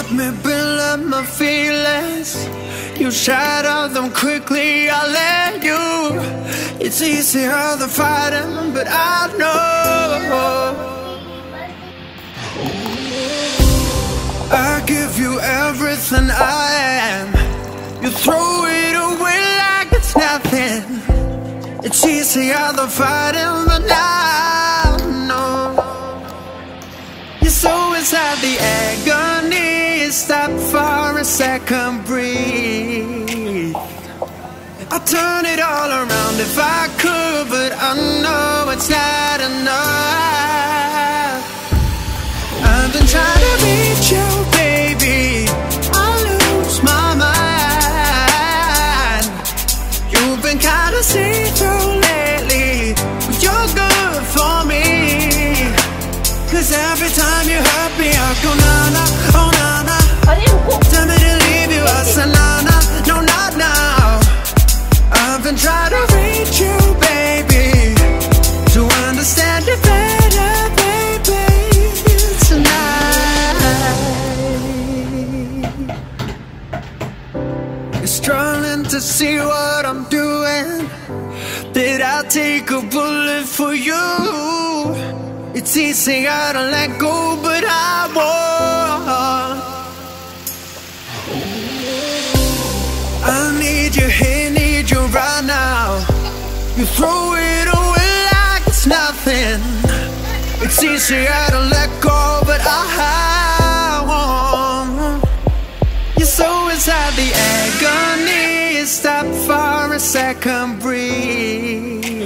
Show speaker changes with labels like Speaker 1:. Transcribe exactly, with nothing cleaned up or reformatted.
Speaker 1: let me build up my feelings. You shatter them quickly, I let you. It's easier than fighting, but I know I give you everything I am. You throw it away like it's nothing. It's easier than fighting, but I know you're so inside the agony. Stop for a second, breathe. I'd turn it all around if I could, but I know it's not enough. I've been trying to reach you, baby. I lose my mind. You've been kinda see-through lately, but you're good for me. Cause every time you hurt me, I go na-na, oh na-na. Tell me to leave you, I say na-na, no not now. I've been trying to reach you, baby, to understand you better, baby, tonight. You're struggling to see what I'm doing. Did I take a bullet for you? It's easier to let go, but I won't. I need you here, need you right now. You throw it away like it's nothing. It's easier to let go, but I won't. You're so inside the agony. Stop for a second, breathe.